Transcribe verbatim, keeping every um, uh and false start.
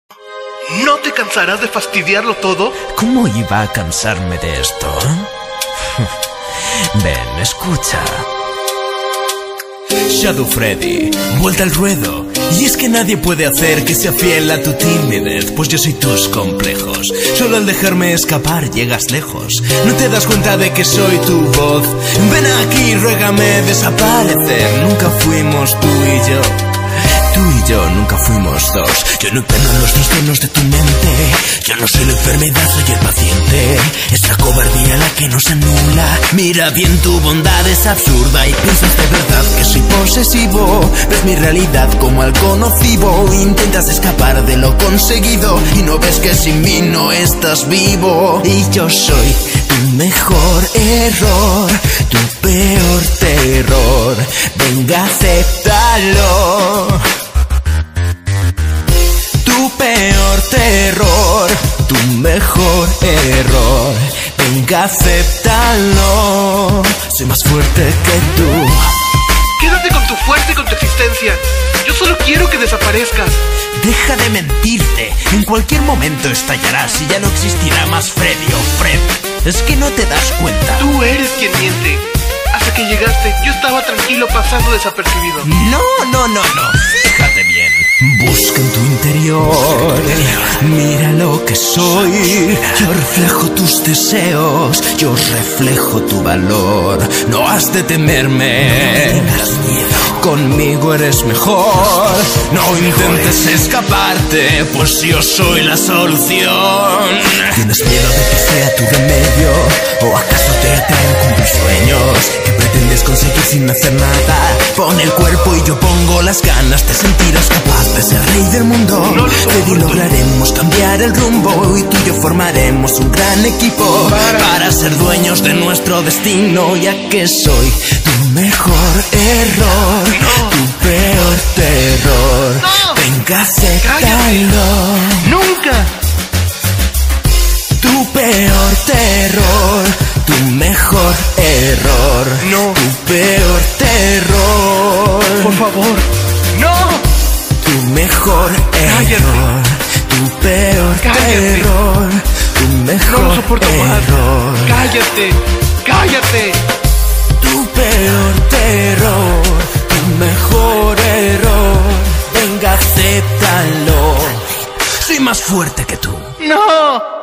¿No te cansarás de fastidiarlo todo? ¿Cómo iba a cansarme de esto? Ven, escucha. Shadow Freddy, vuelta al ruedo. Y es que nadie puede hacer que sea fiel a tu timidez, pues yo soy tus complejos. Solo al dejarme escapar llegas lejos. No te das cuenta de que soy tu voz. Ven aquí, ruégame desaparecer. Nunca fuimos tú y yo. Tú y yo nunca fuimos dos. Yo no peno los trastornos de tu mente. Yo no soy la enfermedad, soy el paciente. Es la cobardía la que nos anula. Mira bien, tu bondad es absurda y piensas de verdad que soy posesivo. Ves mi realidad como algo nocivo. Intentas escapar de lo conseguido y no ves que sin mí no estás vivo. Y yo soy tu mejor error, tu peor terror. Venga, acéptalo. Tu peor terror, tu mejor error. Venga, acéptalo. Soy más fuerte que tú. Quédate con tu fuerza y con tu existencia. Yo solo quiero que desaparezcas. Deja de mentirte. En cualquier momento estallarás y ya no existirá más Freddy o Fred. Es que no te das cuenta. Tú eres quien miente. Hasta que llegaste, yo estaba tranquilo pasando desapercibido. No, no, no, no. Fíjate bien. Busca en tu interior. Mira lo que soy. Yo reflejo tus deseos. Yo reflejo tu valor. No has de temerme. Conmigo eres mejor. No intentes escaparte, pues yo soy la solución. ¿Tienes miedo de que sea tu remedio? ¿O acaso te atraen con tus sueños? ¿Qué pretendes conseguir sin hacer nada? Pon el cuerpo y yo pongo las ganas. Te sentirás capaz de ser rey del mundo. No, y lograremos cambiar el rumbo. Y tú y yo formaremos un gran equipo para, para ser dueños de nuestro destino. Ya que soy tu mejor error, no. Tu peor terror. No. Venga, acéptalo. ¡Nunca! Tu peor terror, tu mejor error. No. Tu peor terror. Por favor, ¡no! Tu mejor Cállate. error. Tu peor Cállate. terror. Tu mejor No lo soporto más. error. ¡Cállate! ¡Cállate! Tu peor terror. Tu mejor error. Venga, acéptalo. Soy más fuerte que tú. ¡No!